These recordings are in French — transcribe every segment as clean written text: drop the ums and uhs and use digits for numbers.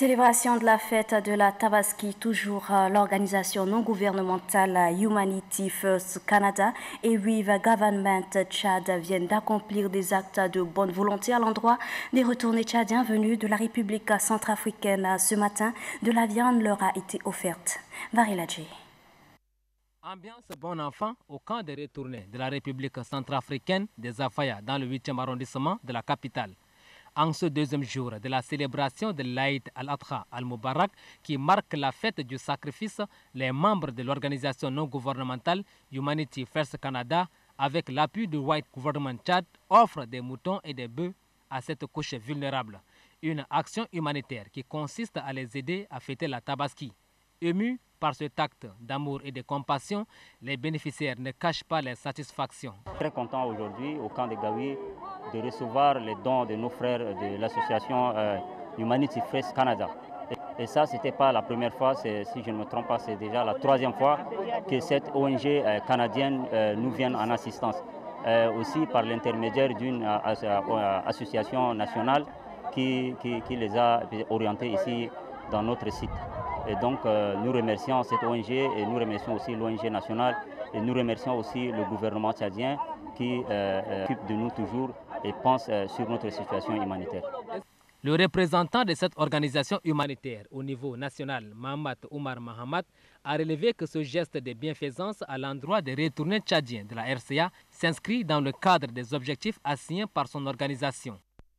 Célébration de la fête de la Tabaski, toujours l'organisation non gouvernementale Humanity First Canada et Weave Government Tchad viennent d'accomplir des actes de bonne volonté à l'endroit des retournés tchadiens venus de la République centrafricaine. Ce matin, de la viande leur a été offerte. Variladji. Ambiance bon enfant au camp des retournés de la République centrafricaine des Afaya dans le 8e arrondissement de la capitale. En ce deuxième jour de la célébration de l'Aïd al-Adha al-Mubarak qui marque la fête du sacrifice, les membres de l'organisation non gouvernementale Humanity First Canada, avec l'appui du White Government Tchad, offrent des moutons et des bœufs à cette couche vulnérable. Une action humanitaire qui consiste à les aider à fêter la Tabaski. Émus par cet acte d'amour et de compassion, les bénéficiaires ne cachent pas leur satisfaction. Très content aujourd'hui au camp de Gaoui de recevoir les dons de nos frères de l'association Humanity First Canada. Et ça, ce n'était pas la première fois, si je ne me trompe pas, c'est déjà la troisième fois que cette ONG canadienne nous vient en assistance. Aussi par l'intermédiaire d'une association nationale qui les a orientés ici dans notre site. Et donc nous remercions cette ONG et nous remercions aussi l'ONG nationale et nous remercions aussi le gouvernement tchadien qui s'occupe de nous toujours et pense sur notre situation humanitaire. Le représentant de cette organisation humanitaire au niveau national, Mohamed Oumar Mahamat, a relevé que ce geste de bienfaisance à l'endroit des retournés tchadiens de la RCA s'inscrit dans le cadre des objectifs assignés par son organisation.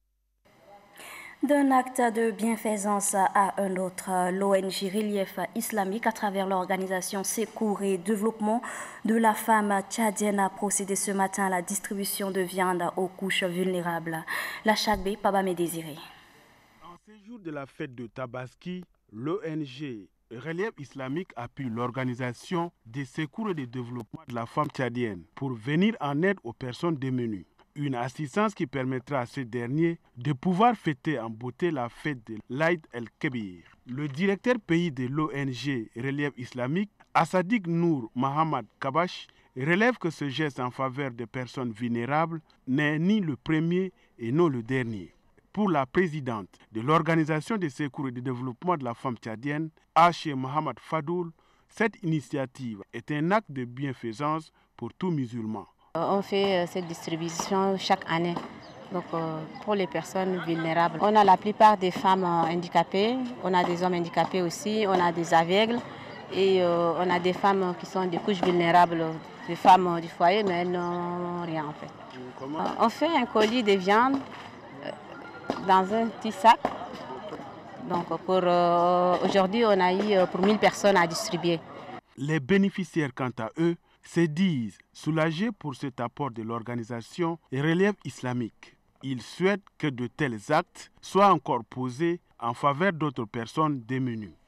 D'un acte de bienfaisance à un autre, l'ONG Relief Islamique, à travers l'organisation Secours et Développement de la femme tchadienne, a procédé ce matin à la distribution de viande aux couches vulnérables. La Chagbe, Pabamé Désiré. En ces jours de la fête de Tabaski, l'ONG Relief Islamique appuie l'organisation des Secours et de Développement de la femme tchadienne pour venir en aide aux personnes démunies. Une assistance qui permettra à ces derniers de pouvoir fêter en beauté la fête de l'Aïd el-Kébir. Le directeur pays de l'ONG Relief Islamique, Assadik Nour Mohamed Kabash, relève que ce geste en faveur des personnes vulnérables n'est ni le premier et non le dernier. Pour la présidente de l'Organisation des Secours et de Développement de la femme tchadienne, Haché Mohamed Fadoul, cette initiative est un acte de bienfaisance pour tout musulman. On fait cette distribution chaque année donc, pour les personnes vulnérables. On a la plupart des femmes handicapées, on a des hommes handicapés aussi, on a des aveugles et on a des femmes qui sont des couches vulnérables, des femmes du foyer, mais elles n'ont rien en fait. On fait un colis de viande dans un petit sac. Donc pour aujourd'hui, on a eu pour 1000 personnes à distribuer. Les bénéficiaires, quant à eux, se disent soulagés pour cet apport de l'organisation Relief Islamique. Ils souhaitent que de tels actes soient encore posés en faveur d'autres personnes démunies.